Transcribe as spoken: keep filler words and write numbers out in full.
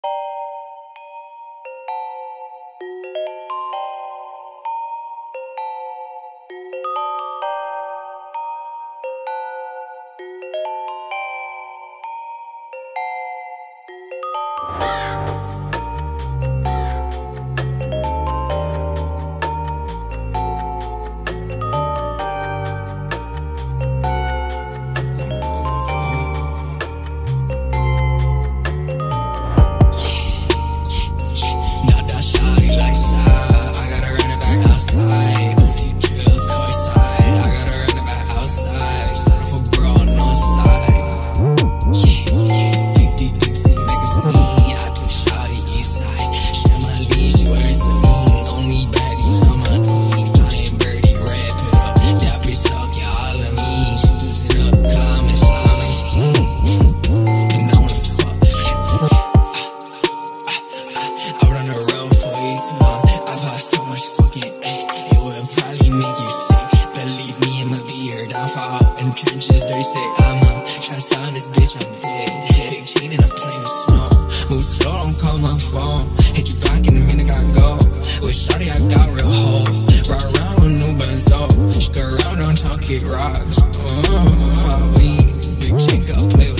In trenches, dirty state, I'ma try to style this bitch, I'm dead. Big chain and I'm playing with snow. Move slow, I'm calling my phone. Hit you back in a minute, gotta go. With shawty, I got real hoe. Ride around with new benzo. Just go around downtown, kick rocks. Oh, Halloween, big chain, got play